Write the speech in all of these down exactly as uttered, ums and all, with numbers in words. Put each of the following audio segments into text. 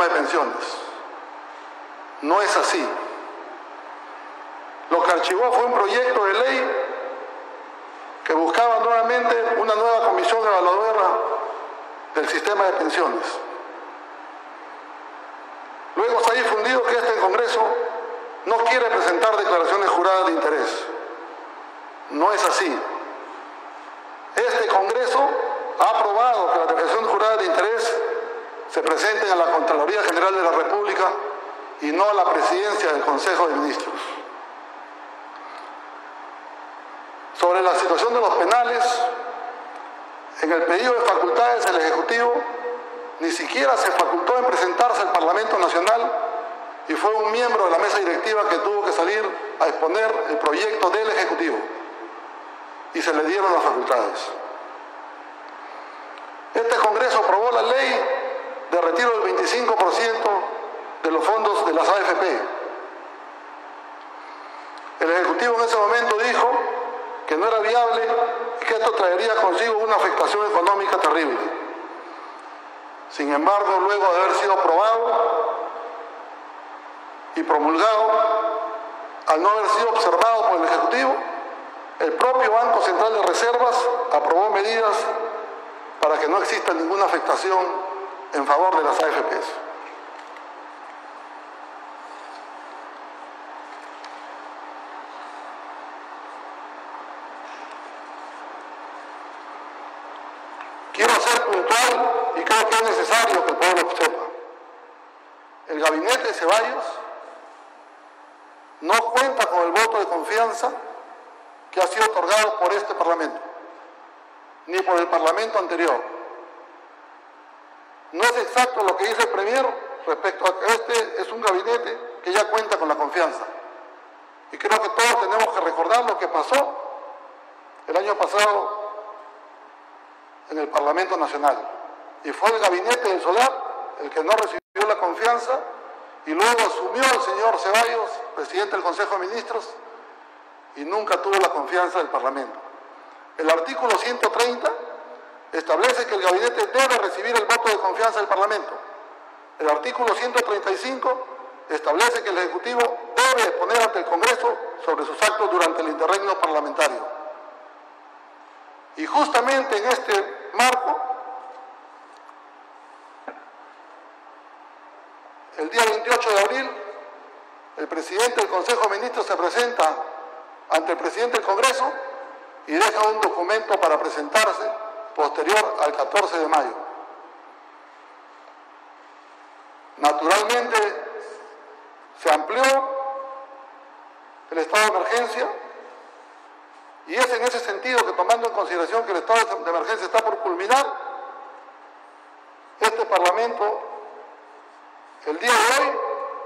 de pensiones. No es así. Lo que archivó fue un proyecto de ley que buscaba nuevamente una nueva comisión evaluadora del sistema de pensiones. Luego se ha difundido que este Congreso no quiere presentar declaraciones juradas de interés. No es así. Este Congreso ha aprobado que las declaraciones juradas de interés se presenten a la Contraloría General de la República y no a la Presidencia del Consejo de Ministros. Sobre la situación de los penales, en el pedido de facultades del Ejecutivo ni siquiera se facultó en presentarse al Parlamento Nacional y fue un miembro de la mesa directiva que tuvo que salir a exponer el proyecto del Ejecutivo y se le dieron las facultades. Este Congreso aprobó la ley de retiro del veinticinco por ciento de los fondos de las A F P. El Ejecutivo en ese momento dijo que no era viable y que esto traería consigo una afectación económica terrible. Sin embargo, luego de haber sido aprobado y promulgado, al no haber sido observado por el Ejecutivo, el propio Banco Central de Reservas aprobó medidas para que no exista ninguna afectación en favor de las A F Pes. Quiero ser puntual y creo que es necesario que el pueblo sepa. El gabinete de Ceballos no cuenta con el voto de confianza que ha sido otorgado por este Parlamento, ni por el Parlamento anterior. No es exacto lo que dice el Premier respecto a que este es un gabinete que ya cuenta con la confianza. Y creo que todos tenemos que recordar lo que pasó el año pasado en el Parlamento Nacional. Y fue el gabinete del Solar el que no recibió la confianza y luego asumió el señor Ceballos, presidente del Consejo de Ministros, y nunca tuvo la confianza del Parlamento. El artículo ciento treinta establece que el gabinete debe recibir el voto de confianza del Parlamento. El artículo ciento treinta y cinco establece que el Ejecutivo debe exponer ante el Congreso sobre sus actos durante el interregno parlamentario. Y justamente en este marco, el día veintiocho de abril, el presidente del Consejo de Ministros se presenta ante el presidente del Congreso y deja un documento para presentarse posterior al catorce de mayo. Naturalmente, se amplió el estado de emergencia y es en ese sentido que, tomando en consideración que el estado de emergencia está por culminar, este Parlamento, el día de hoy,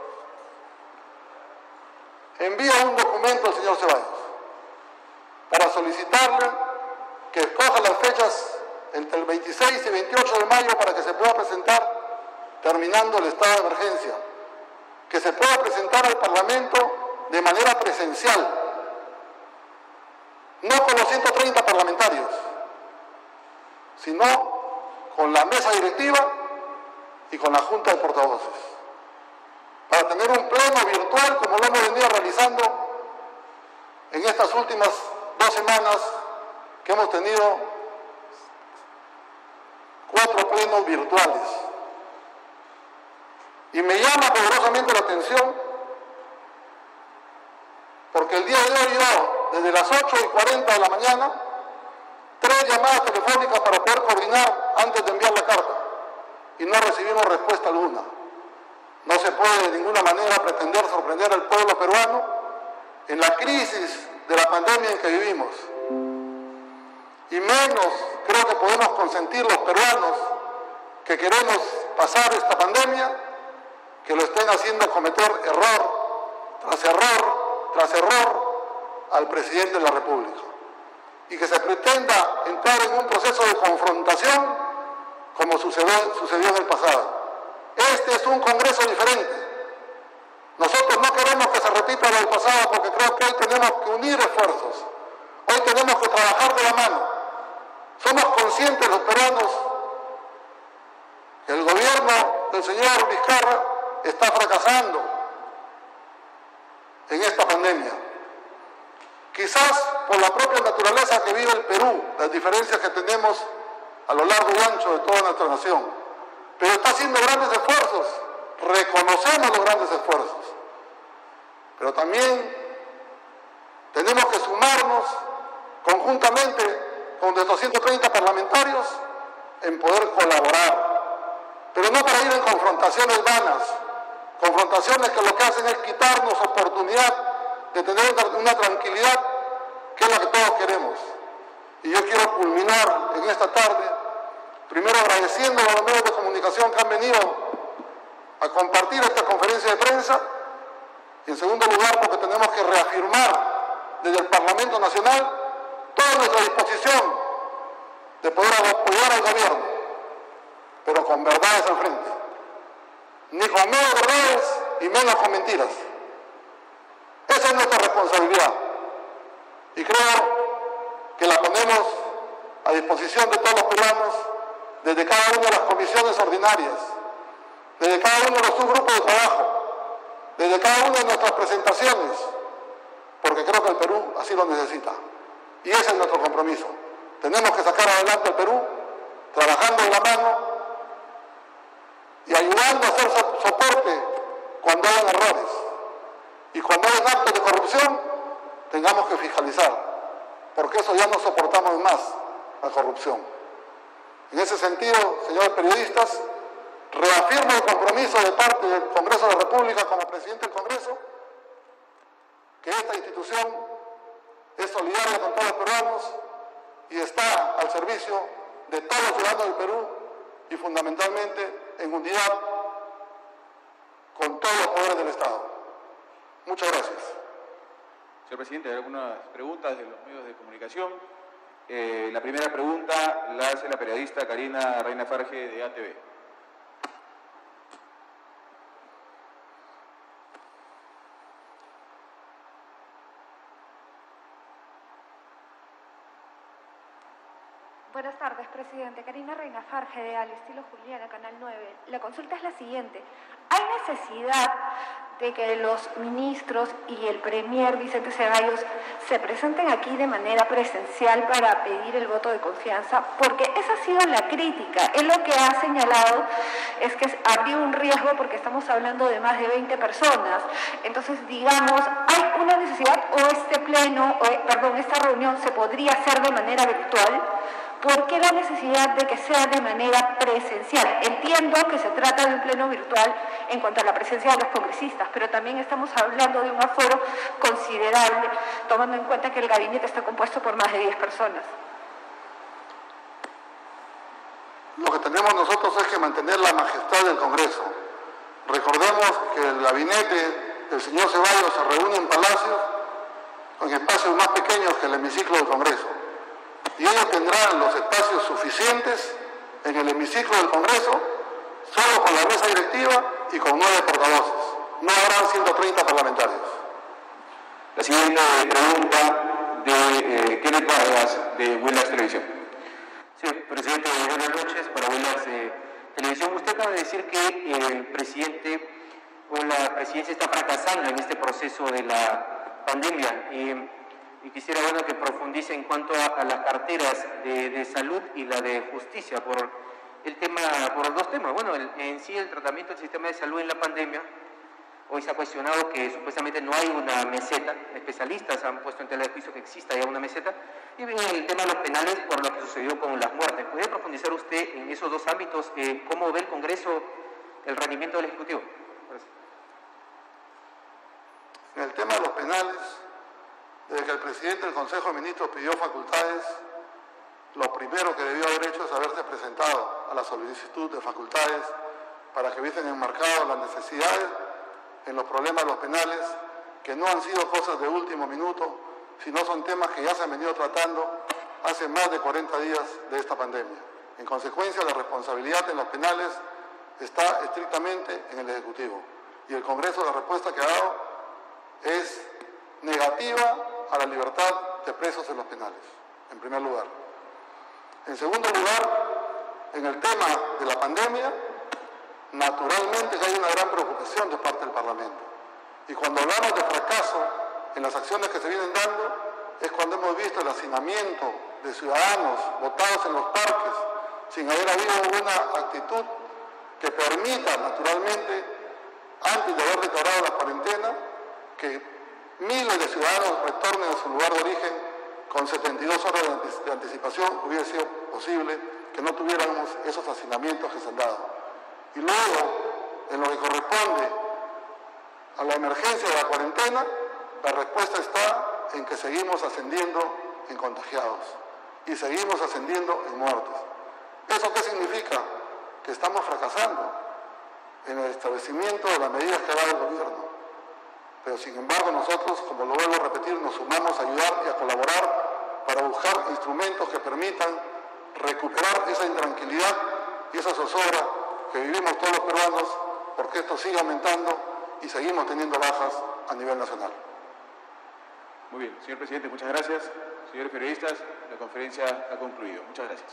envía un documento al señor Ceballos para solicitarle que escoja las fechas entre el veintiséis y veintiocho de mayo para que se pueda presentar terminando el estado de emergencia, que se pueda presentar al Parlamento de manera presencial, no con los ciento treinta parlamentarios, sino con la mesa directiva y con la Junta de Portavoces, para tener un pleno virtual como lo hemos venido realizando en estas últimas dos semanas que hemos tenido cuatro plenos virtuales. Y me llama poderosamente la atención porque el día de hoy yo, desde las ocho y cuarenta de la mañana, tres llamadas telefónicas para poder coordinar antes de enviar la carta y no recibimos respuesta alguna. No se puede de ninguna manera pretender sorprender al pueblo peruano en la crisis de la pandemia en que vivimos. Y menos creo que podemos consentir los peruanos que queremos pasar esta pandemia, que lo estén haciendo cometer error tras error tras error al presidente de la República. Y que se pretenda entrar en un proceso de confrontación como sucedió, sucedió en el pasado. Este es un Congreso diferente. Nosotros no queremos que se repita lo del pasado porque creo que hoy tenemos que unir esfuerzos. Hoy tenemos que trabajar de la mano. Somos conscientes los peruanos que el gobierno del señor Vizcarra está fracasando en esta pandemia. Quizás por la propia naturaleza que vive el Perú, las diferencias que tenemos a lo largo y ancho de toda nuestra nación. Pero está haciendo grandes esfuerzos, reconocemos los grandes esfuerzos. Pero también tenemos que sumarnos conjuntamente con nuestros ciento treinta parlamentarios en poder colaborar, pero no para ir en confrontaciones vanas, confrontaciones que lo que hacen es quitarnos oportunidad de tener una tranquilidad que es la que todos queremos. Y yo quiero culminar en esta tarde, primero agradeciendo a los medios de comunicación que han venido a compartir esta conferencia de prensa, y en segundo lugar porque tenemos que reafirmar desde el Parlamento Nacional toda nuestra disposición de poder apoyar al gobierno, pero con verdades al frente. Ni con menos verdades y menos con mentiras. Esa es nuestra responsabilidad. Y creo que la ponemos a disposición de todos los peruanos desde cada una de las comisiones ordinarias, desde cada uno de los subgrupos de trabajo, desde cada una de nuestras presentaciones, porque creo que el Perú así lo necesita. Y ese es nuestro compromiso. Tenemos que sacar adelante el Perú, trabajando en la mano y ayudando a hacer soporte cuando hayan errores. Y cuando hayan actos de corrupción, tengamos que fiscalizar, porque eso ya no soportamos más, la corrupción. En ese sentido, señores periodistas, reafirmo el compromiso de parte del Congreso de la República como presidente del Congreso, que esta institución es solidaria con todos los peruanos y está al servicio de todos los ciudadanos del Perú y fundamentalmente en unidad con todos los poderes del Estado. Muchas gracias. Señor presidente, hay algunas preguntas de los medios de comunicación. Eh, la primera pregunta la hace la periodista Karina Reina Farge de A T V. Buenas tardes, presidente. Karina Reina Farge de Al Estilo Juliana, Canal nueve. La consulta es la siguiente. ¿Hay necesidad de que los ministros y el premier Vicente Ceballos se presenten aquí de manera presencial para pedir el voto de confianza? Porque esa ha sido la crítica. Él lo que ha señalado es que habría un riesgo porque estamos hablando de más de veinte personas. Entonces, digamos, ¿hay una necesidad o este pleno, o, perdón, esta reunión se podría hacer de manera virtual? ¿Por qué la necesidad de que sea de manera presencial? Entiendo que se trata de un pleno virtual en cuanto a la presencia de los congresistas, pero también estamos hablando de un aforo considerable, tomando en cuenta que el gabinete está compuesto por más de diez personas. Lo que tenemos nosotros es que mantener la majestad del Congreso. Recordemos que el gabinete del señor Ceballos se reúne en palacios, en espacios más pequeños que el hemiciclo del Congreso. Y ellos tendrán los espacios suficientes en el hemiciclo del Congreso, solo con la mesa directiva y con nueve portavoces. No habrán ciento treinta parlamentarios. La siguiente pregunta de eh, Kenneth Vargas de Willax Televisión. Sí, presidente, buenas noches. Para Willax eh, Televisión, usted acaba de decir que eh, el presidente o la presidencia está fracasando en este proceso de la pandemia. Eh, Y quisiera bueno, que profundice en cuanto a, a las carteras de, de salud y la de justicia, por el tema, por dos temas. Bueno, el, en sí el tratamiento del sistema de salud en la pandemia, hoy se ha cuestionado que supuestamente no hay una meseta, especialistas han puesto en tela de juicio que exista ya una meseta, y bien el tema de los penales por lo que sucedió con las muertes. ¿Puede profundizar usted en esos dos ámbitos? Eh, ¿Cómo ve el Congreso el rendimiento del Ejecutivo? Gracias. En el tema de los penales, desde que el presidente del Consejo de Ministros pidió facultades, lo primero que debió haber hecho es haberse presentado a la solicitud de facultades para que hubiesen enmarcado las necesidades en los problemas de los penales, que no han sido cosas de último minuto, sino son temas que ya se han venido tratando hace más de cuarenta días de esta pandemia. En consecuencia, la responsabilidad en los penales está estrictamente en el Ejecutivo. Y el Congreso, la respuesta que ha dado es negativa a la libertad de presos en los penales, en primer lugar. En segundo lugar, en el tema de la pandemia, naturalmente que hay una gran preocupación de parte del Parlamento. Y cuando hablamos de fracaso en las acciones que se vienen dando, es cuando hemos visto el hacinamiento de ciudadanos botados en los parques, sin haber habido una actitud que permita, naturalmente, antes de haber declarado la cuarentena, que miles de ciudadanos retornen a su lugar de origen con setenta y dos horas de anticipación. Hubiera sido posible que no tuviéramos esos hacinamientos que se han dado. Y luego, en lo que corresponde a la emergencia de la cuarentena, la respuesta está en que seguimos ascendiendo en contagiados y seguimos ascendiendo en muertos. ¿Eso qué significa? Que estamos fracasando en el establecimiento de las medidas que ha dado el gobierno. Pero sin embargo nosotros, como lo vuelvo a repetir, nos sumamos a ayudar y a colaborar para buscar instrumentos que permitan recuperar esa intranquilidad y esa zozobra que vivimos todos los peruanos, porque esto sigue aumentando y seguimos teniendo bajas a nivel nacional. Muy bien, señor presidente, muchas gracias. Señores periodistas, la conferencia ha concluido. Muchas gracias.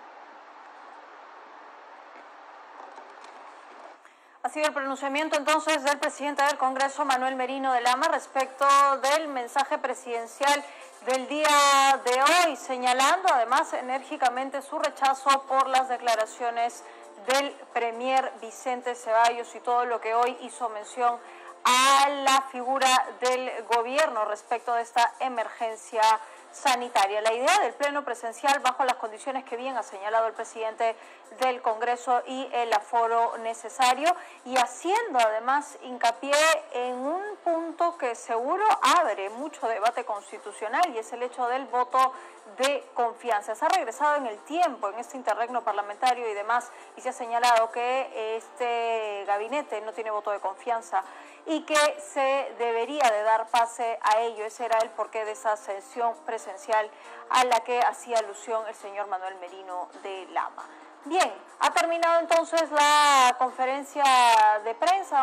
Ha sido el pronunciamiento entonces del presidente del Congreso, Manuel Merino de Lama, respecto del mensaje presidencial del día de hoy, señalando además enérgicamente su rechazo por las declaraciones del premier Vicente Ceballos y todo lo que hoy hizo mención a la figura del gobierno respecto de esta emergencia sanitaria. La idea del pleno presencial bajo las condiciones que bien ha señalado el presidente del Congreso y el aforo necesario, y haciendo además hincapié en un punto que seguro abre mucho debate constitucional, y es el hecho del voto de confianza. Se ha regresado en el tiempo, en este interregno parlamentario y demás, y se ha señalado que este gabinete no tiene voto de confianza y que se debería de dar pase a ello. Ese era el porqué de esa sesión presencial a la que hacía alusión el señor Manuel Merino de Lama. Bien, ha terminado entonces la conferencia de prensa.